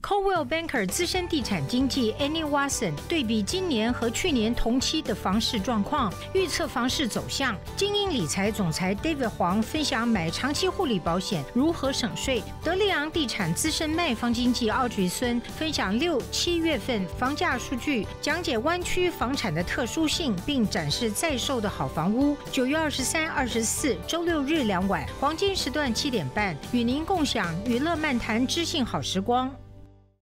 Coldwell Banker 资深地产经纪 Annie Watson 对比今年和去年同期的房市状况，预测房市走向。精英理财总裁 David 黄分享买长期护理保险如何省税。德利昂地产资深卖方经纪 Audrey 孙分享6、7月份房价数据，讲解湾区房产的特殊性，并展示在售的好房屋。9月23、24周6日2晚，黄金时段7点半，与您共享娱乐漫谈知性好时光。